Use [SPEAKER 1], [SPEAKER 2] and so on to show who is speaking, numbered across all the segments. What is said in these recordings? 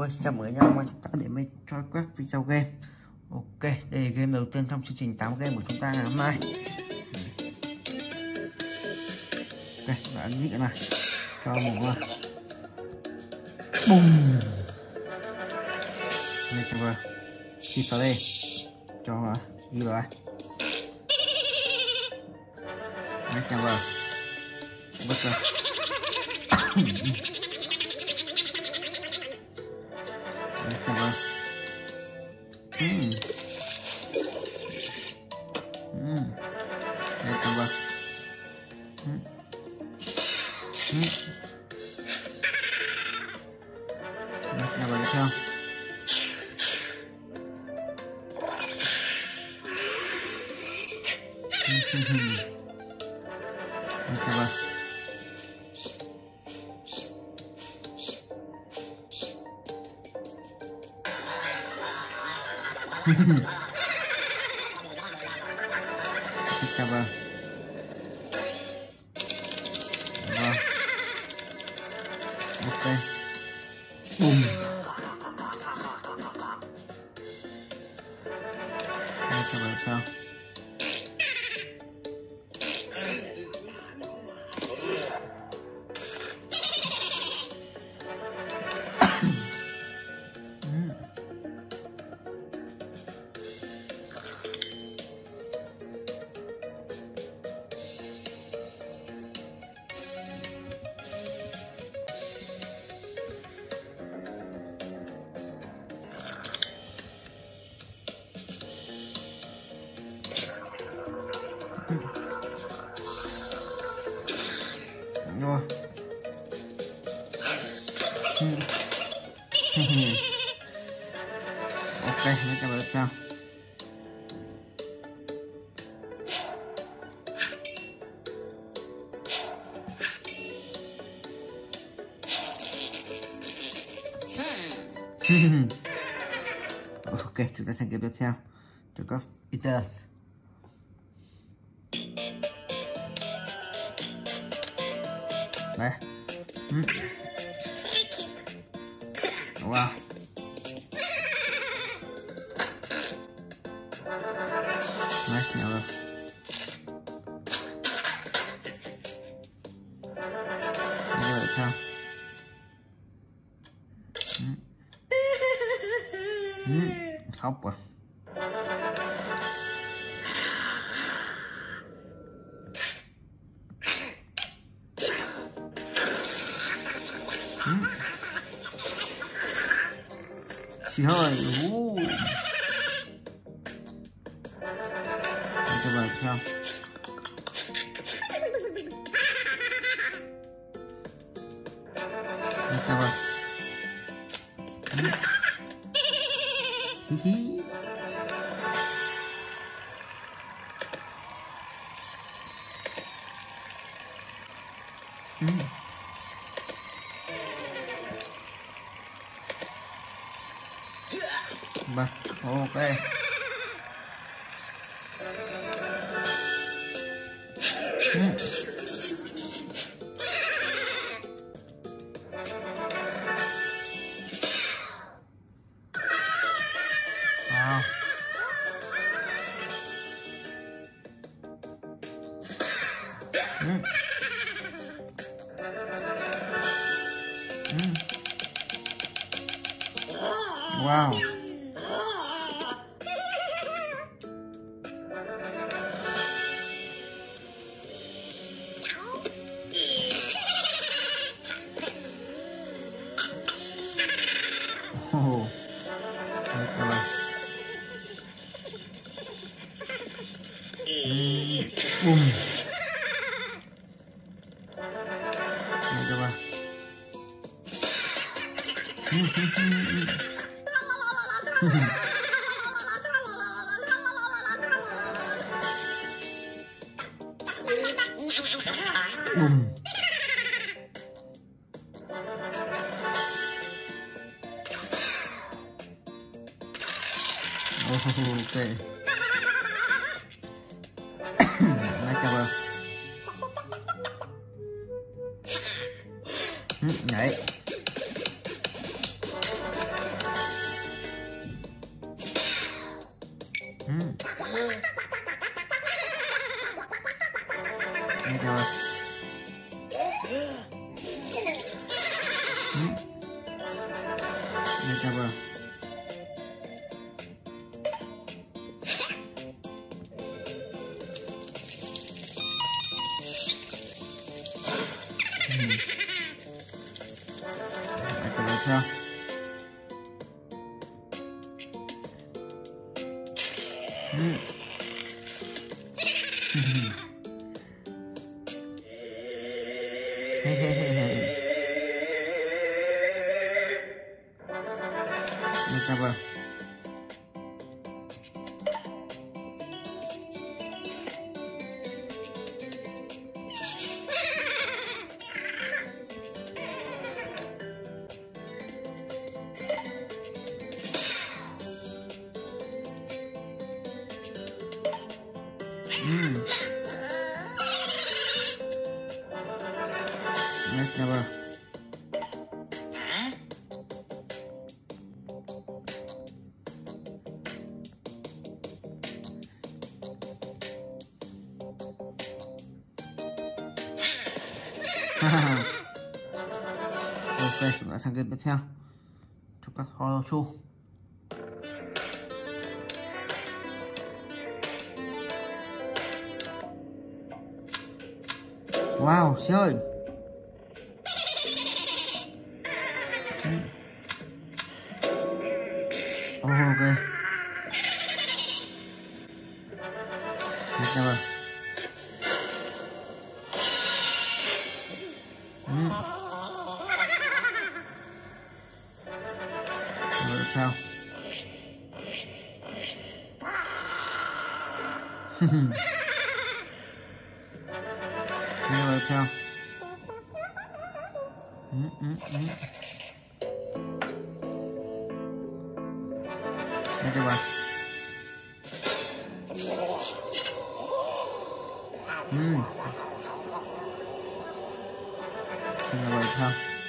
[SPEAKER 1] Ôi, chào mừng nhau mà chúng ta đến với cho quét video game. Ok, đây là game đầu tiên trong chương trình 8 game của chúng ta ngày hôm nay. Ok, đã ấn cái này cho một luôn. Bùm. Đây cho vào. Đi vào đây. Cho vào. Đi vào đây. Đây cho vào. Bật ra. Đây cho vào. Đây cho vào. Đây cho vào theo. Đây cho vào. Cho vào. Vâng. Ok. Bùm. Đây cho vào sao. Rồi. Ok, nó cho vào sao. Ok, chúng ta sang game tiếp theo. Cho các internet. Đây. Wow. Đấy, nào rồi. Đây là sao? Khóc à. Chị hơi. Cho vào sao. Cho vào. Hí hí. Ba, ok. Wow. Wow. Oh. Boom. Đây cho vào. Boom. Ok. Lấy cho vào. Nhảy. Đây rồi. Đây rồi. Theo. Cover. Let's cover. Ok, chúng ta sang game tiếp theo. Chúc các Hollow Chu. Wow, chơi. Ok. Được rồi. Rồi sao? Rồi sao? Đây các bạn. Rồi sao?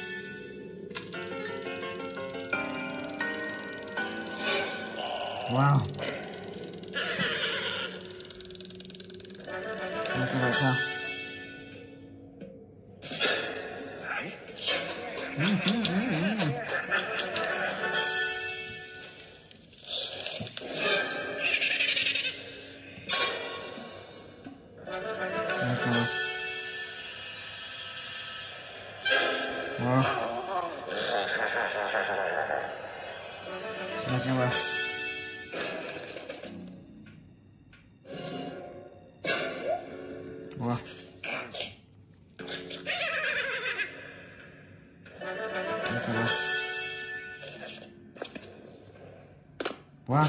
[SPEAKER 1] Wow. Đây các bạn sao? Wow. Được nha bạn. Wow. Được nha bạn. Wow.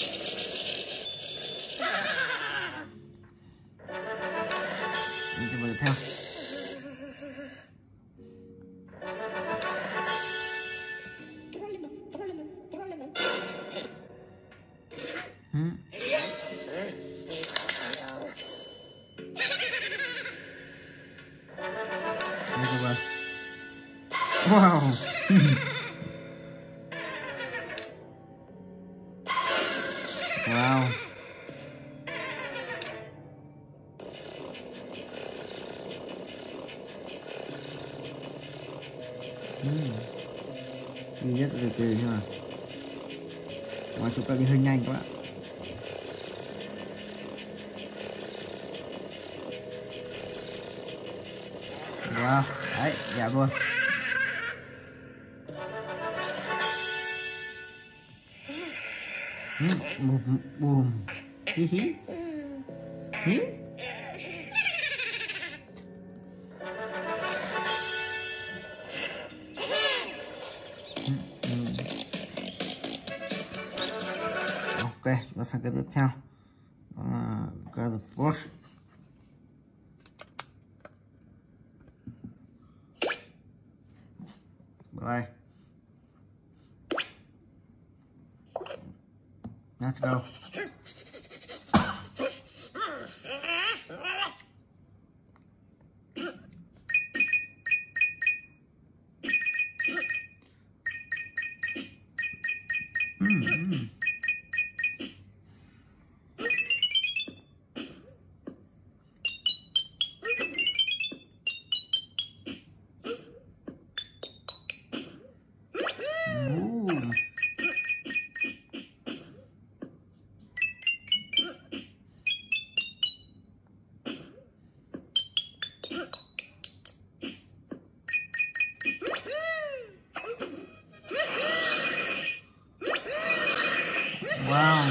[SPEAKER 1] Mình sẽ vào theo. Wow. Wow. Đi rất là kỳ nhưng mà ngoài chúng ta đi hơi nhanh các bạn. Wow, đấy, dạo luôn. Boom. Hí hí. Hí. Ok, chúng ta sang cái tiếp theo. Đó là God of War. Bye. Let's go. Wow.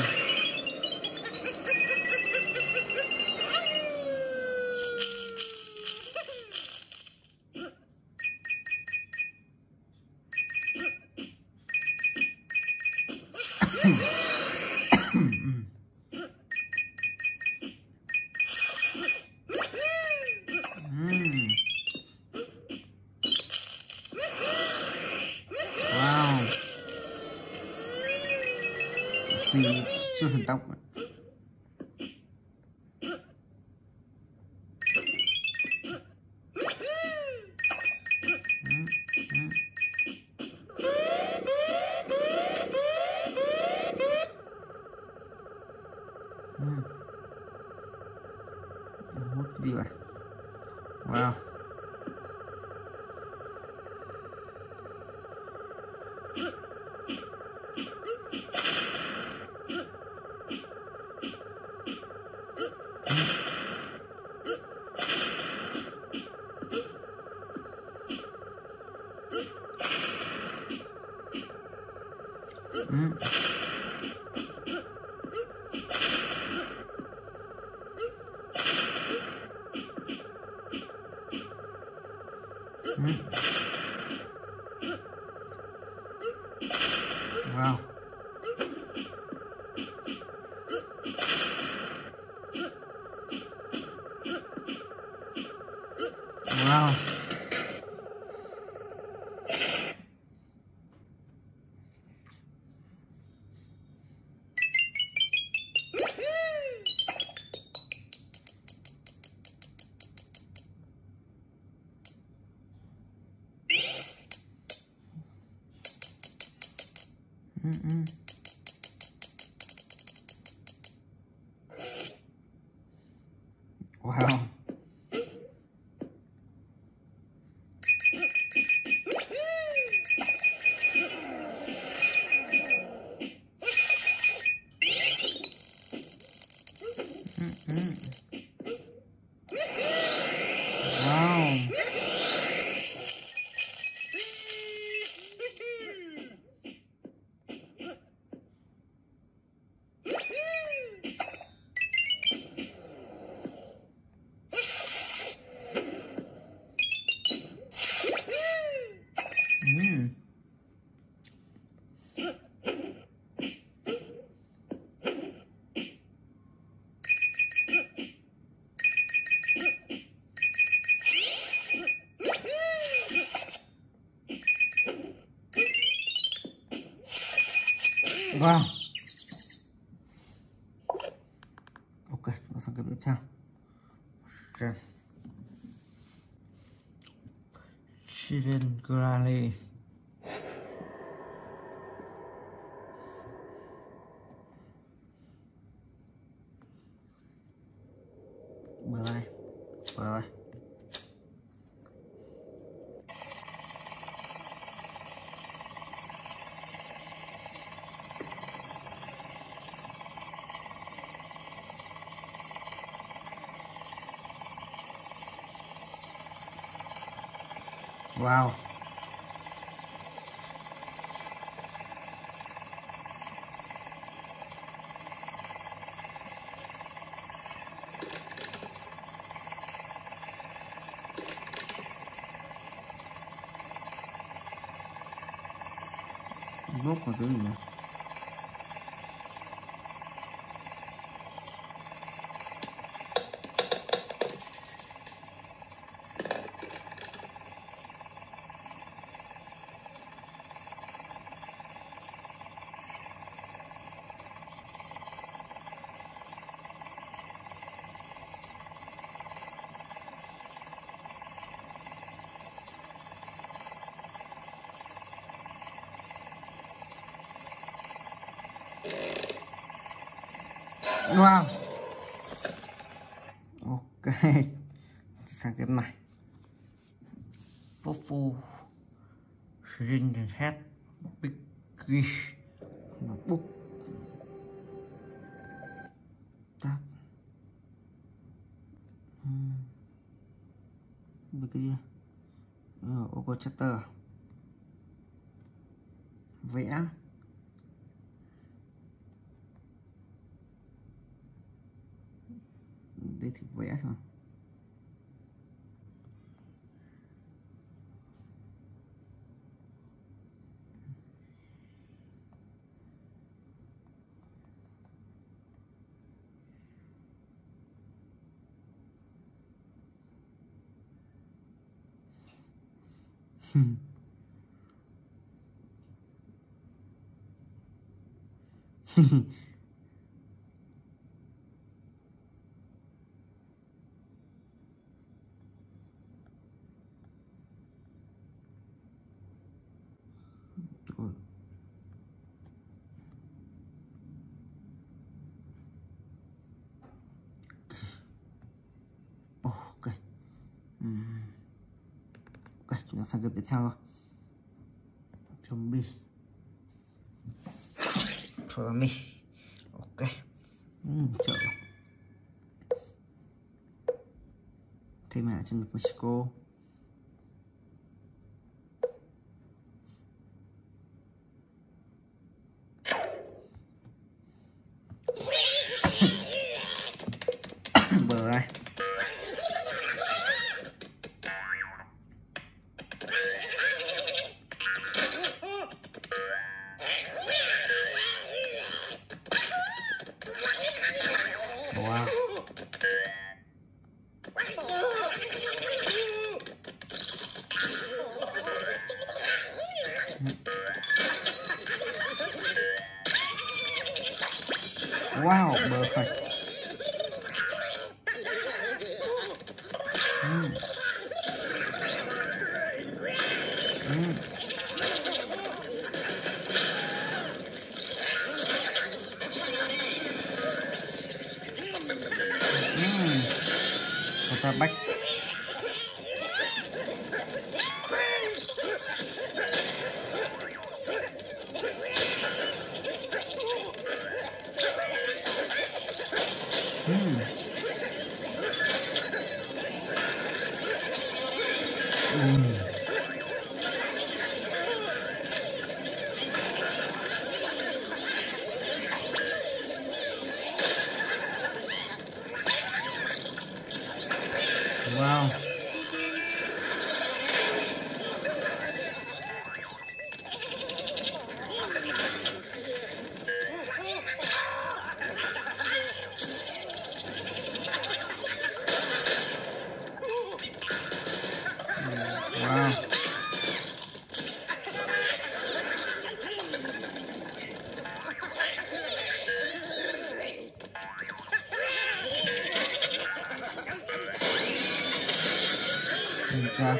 [SPEAKER 1] Wow. Vì siêu thần tốc. Hút đi vậy. Wow. Wow. Wow. Wow. Wow. Wow. Ok, chúng ta sang cái tiếp theo. Okay. Children Granny. Rồi. Wow. Gốc là cái gì nhỉ? Wow. Ok. Sang cái này. Pofu Syringe Head Biggie Book Tắt Biggie Overchatter vẽ đây thử vẽ thôi. Ok. Ok, chúng ta sang game tiếp theo thôi. Zombie. Ok. Chợ. Thêm hạ chân Mexico. Bờ đây. Wow. Wow, perfect. Ta bách. Wow. Wow. Ra.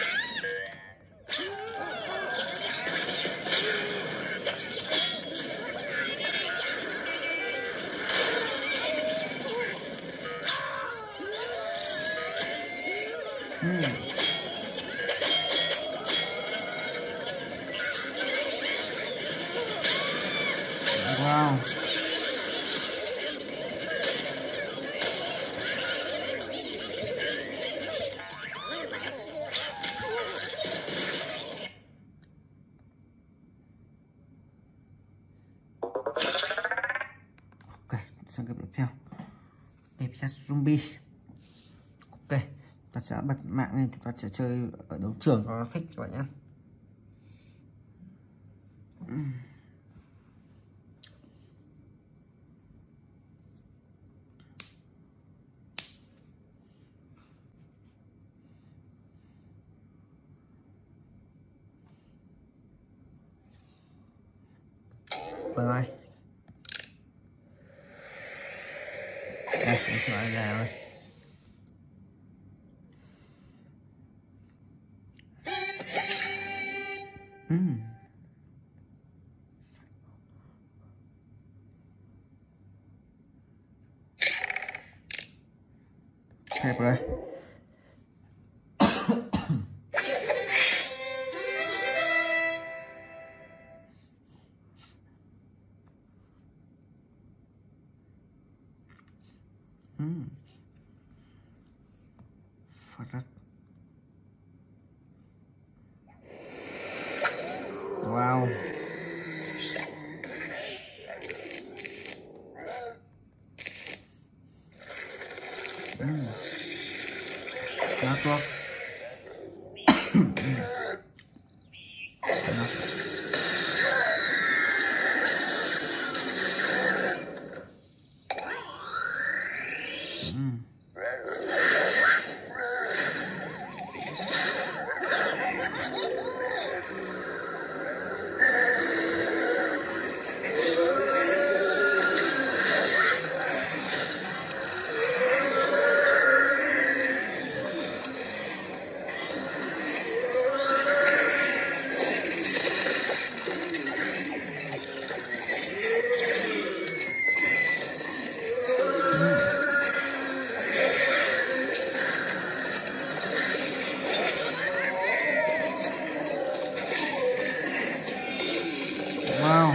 [SPEAKER 1] Wow. Ok, sang cái tiếp theo. Epic Zombie. Ok, ta sẽ bật mạng lên, chúng ta sẽ chơi ở đấu trường cho nó thích các bạn nhé. Rồi. Đây, chúng ta ra rồi. Đẹp rồi. Phát rất. Wow. thuốc. Wow.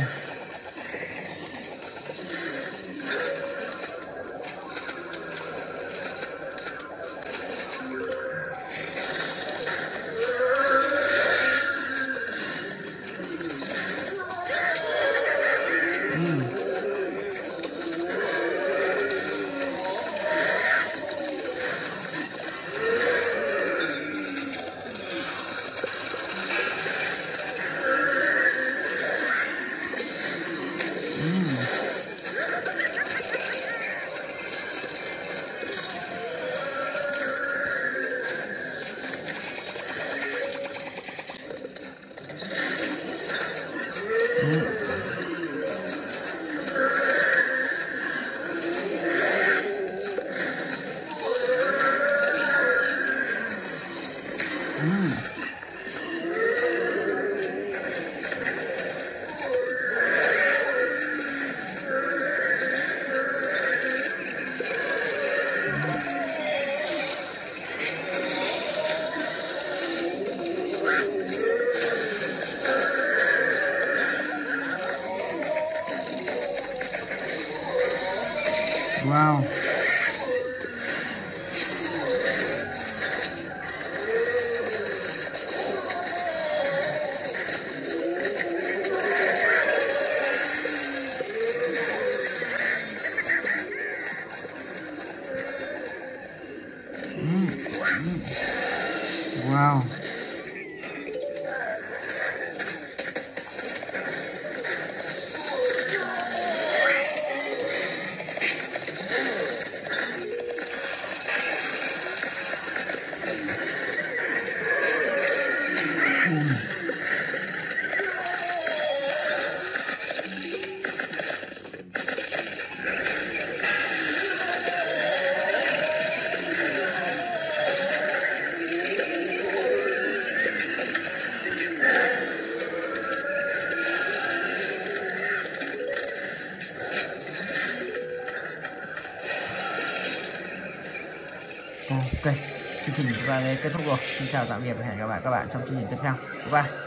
[SPEAKER 1] Wow. Wow. Ok, chương trình chúng ta đến kết thúc rồi. Xin chào tạm biệt và hẹn gặp lại các bạn trong chương trình tiếp theo. Bye bye.